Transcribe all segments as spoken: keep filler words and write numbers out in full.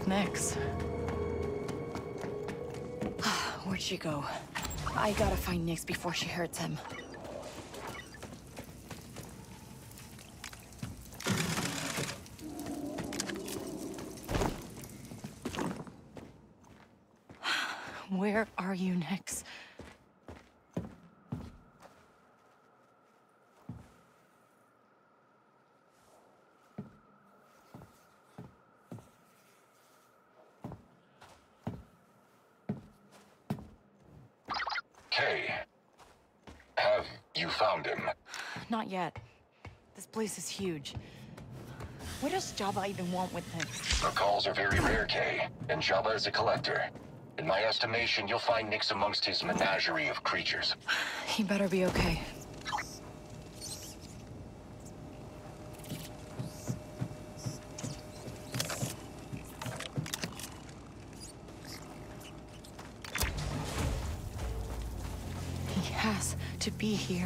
with Nyx. Where'd she go? I gotta find Nyx before she hurts him. Where are you, Nyx? Kay, have you found him? Not yet. This place is huge. What does Jabba even want with Nyx? The calls are very rare, Kay, and Jabba is a collector. In my estimation, you'll find Nyx amongst his menagerie of creatures. He better be okay. He has to be here.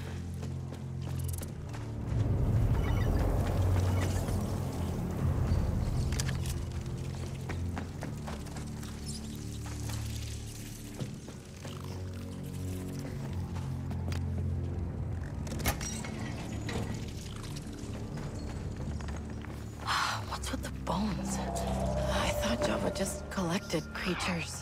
What's with the bones? I thought Jabba just collected creatures.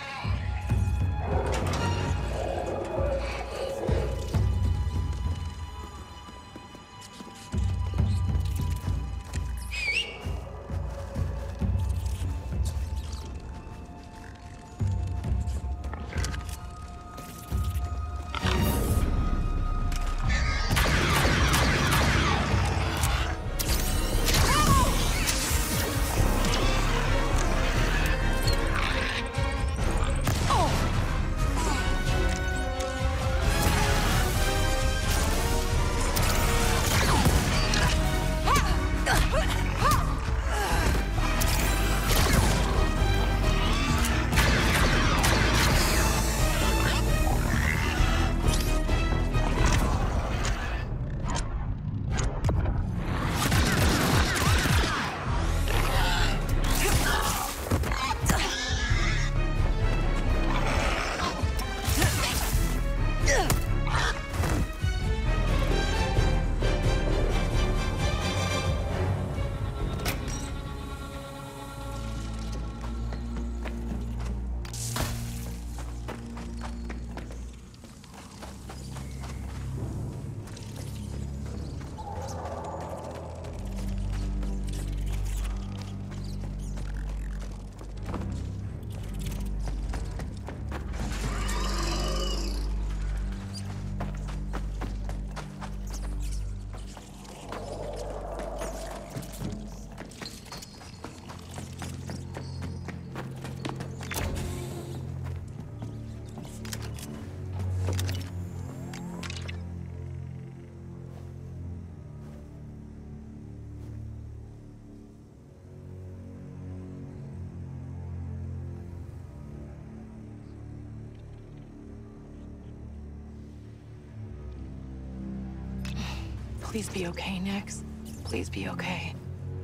Please be okay, Nyx. Please be okay.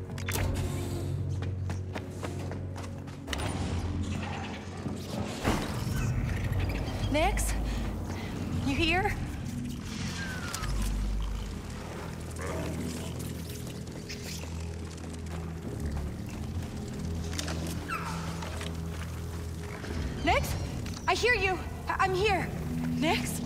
Nyx? You here? Nyx? I hear you. I I'm here. Nyx?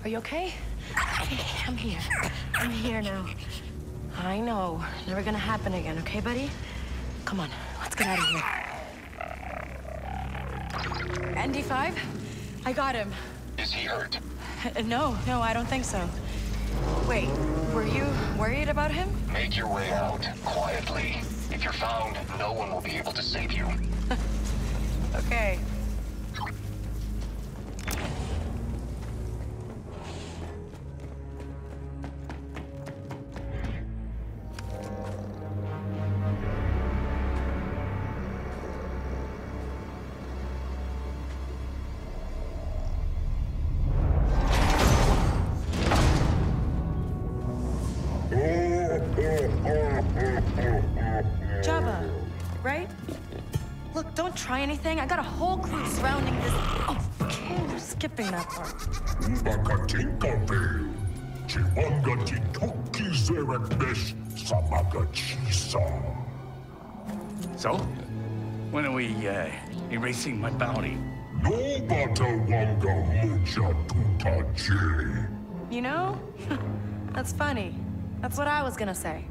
Are you okay? I'm here. I'm here now. I know. Never gonna happen again, okay, buddy? Come on, let's get out of here. N D five? I got him. Is he hurt? Uh, No, no, I don't think so. Wait, were you worried about him? Make your way out, quietly. If you're found, no one will be able to save you. Okay. Jabba, right? Look, don't try anything. I got a whole crew surrounding this. Oh, okay, we're skipping that part. Ubakatinkabe, Chibangati Toki Zerebesh Samagachisa. So? When are we, uh, erasing my bounty? No bata wanga mucha tutaje. You know? That's funny. That's what I was gonna say.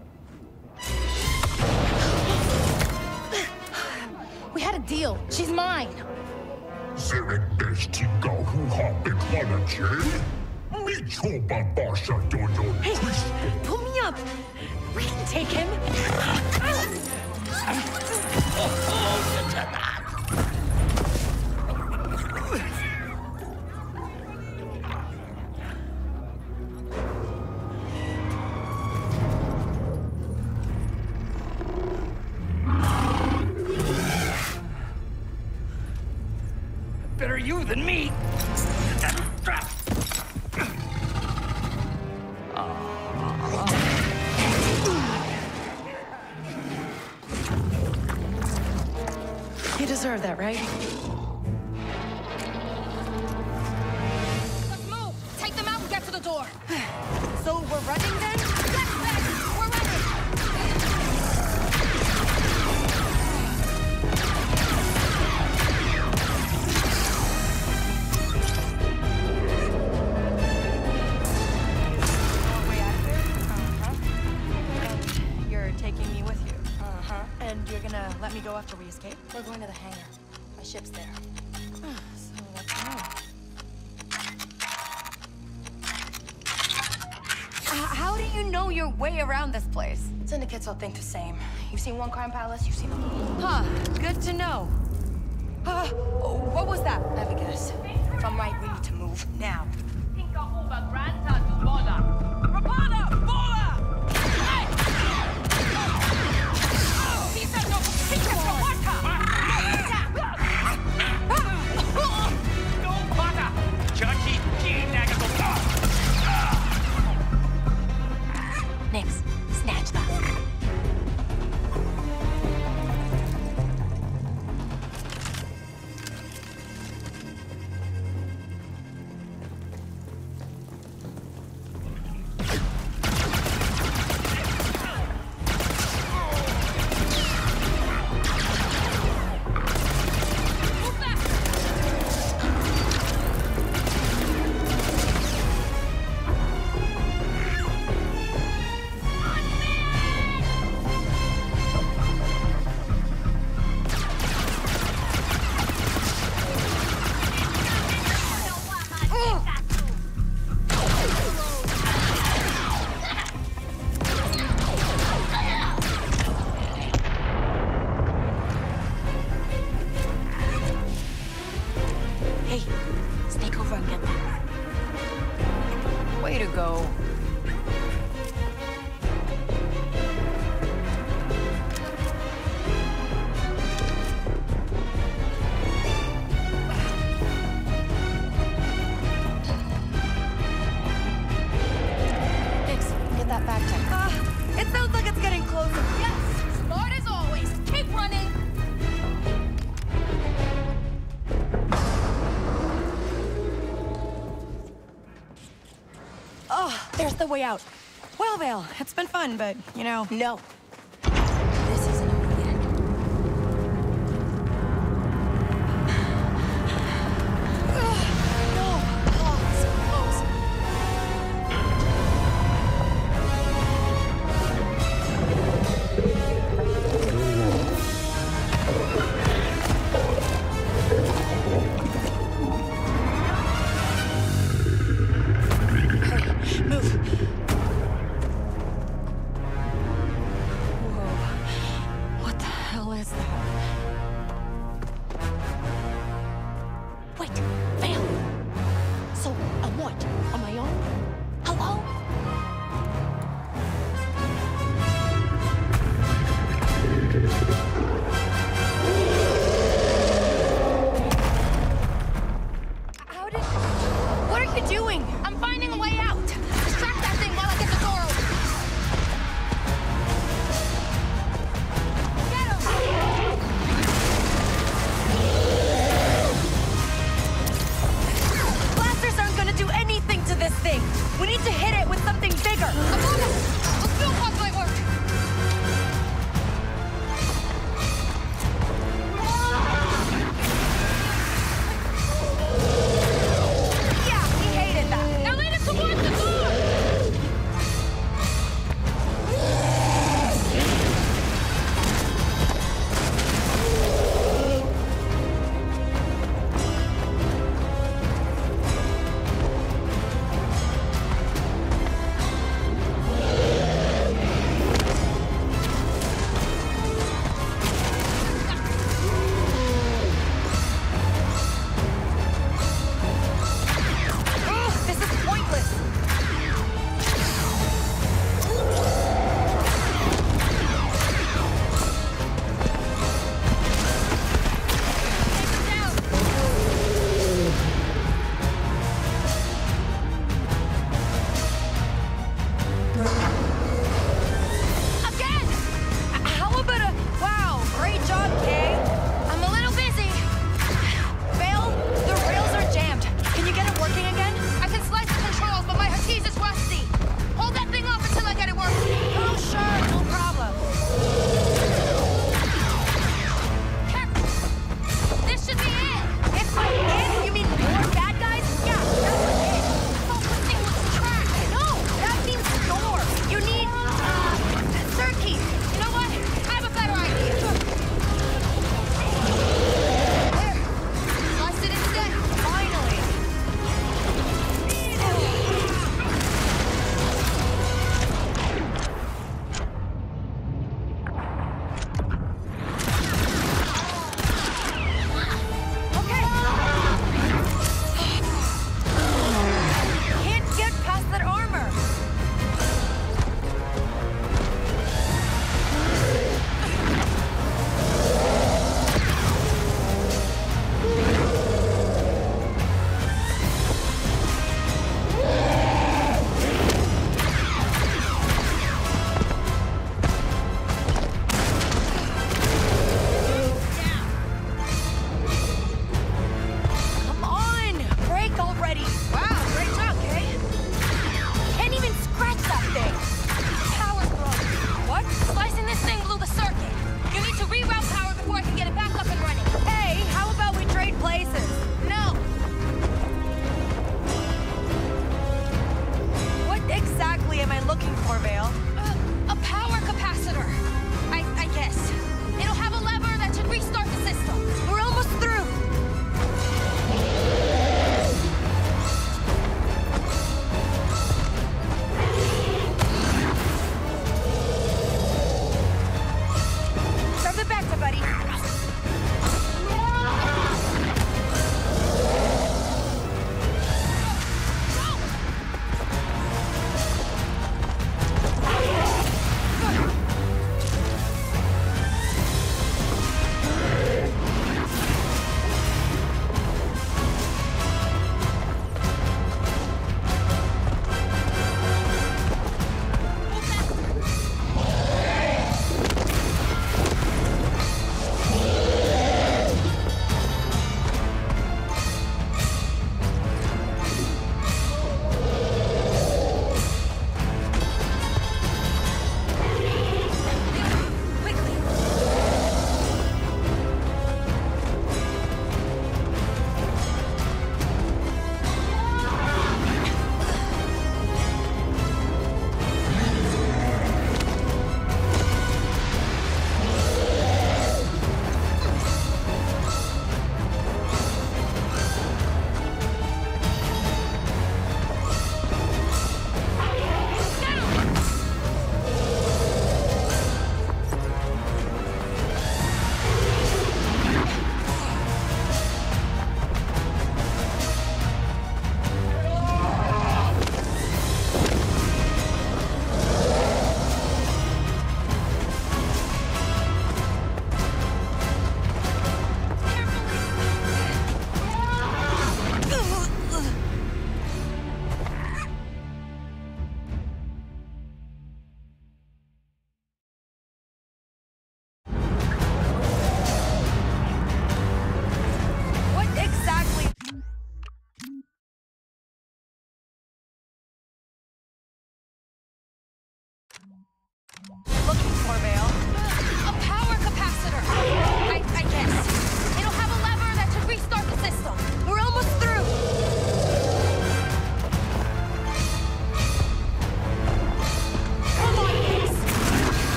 We had a deal. She's mine. Zerebesh Tika Huha Ekwanaje. Micho Babasha Dodo Hey, Cristo. pull me up. We can take him. Better you than me. You deserve that, right? Let's move. Take them out and get to the door. So we're running then? Yes, Beck. We're running. Way out of here? Uh-huh. And you're taking me with you? Uh-huh. And you're gonna let me go after we escape? We're going to the hangar. My ship's there. So let's go. Uh, how do you know your way around this place? Syndicates all think the same. You've seen one crime palace, you've seen them all. Huh, good to know. Uh, what was that? I have a guess. If I'm right, we need to move now. Nix, snatch that. Hey, sneak over and get that. Way to go. Nix, get that back check. Uh, it sounds like it's getting closer. Yes, smart as always. Keep running. Oh, there's the way out. Well, Vale, it's been fun, but, you know... No. This isn't over yet. No! Oh, so close.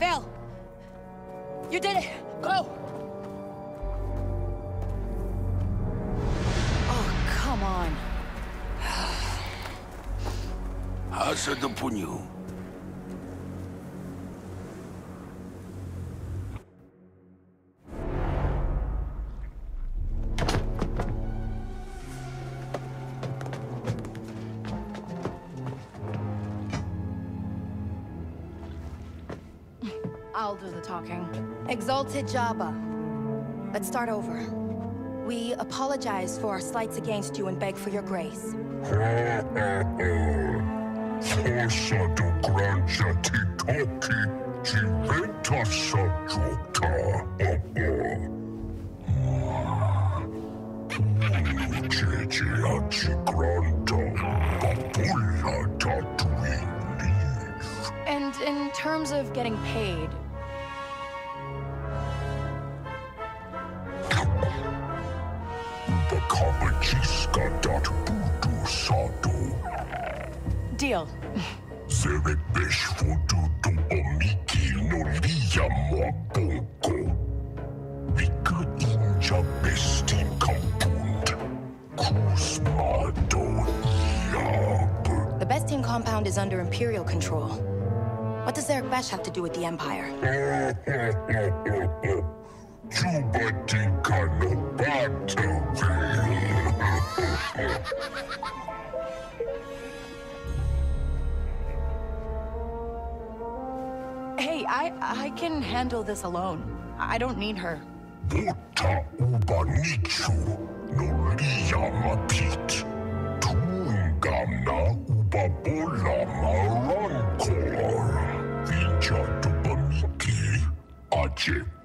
Val! You did it! Go! Oh, come on. Asa dopunю. I'll do the talking. Exalted Jabba. Let's start over. We apologize for our slights against you and beg for your grace. Ha ha ha. Forza do granja ti toki, ci venta sa giocta. Tu cece a ci granta, papulla Tatooine leave. And in terms of getting paid, Bakabachiska dat budu sado. deal. Zere besh fodu do omiki no liya moa bonko. Riku inja bestin kampund. Kuzma do iab. The Bestine compound is under Imperial control. What does Eric Besh have to do with the Empire? Juba tinka no battery. Hey, I I can handle this alone. I don't need her. Bota ubanichu no liya mapit. Tungana ubabola marankor. Vinja tubamiki aje